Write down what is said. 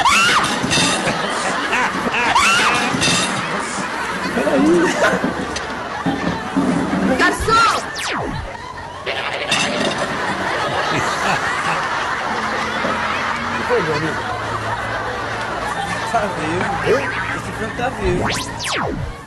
Garçom! Que foi, meu amigo? Tá vivo. Esse filme tá vivo.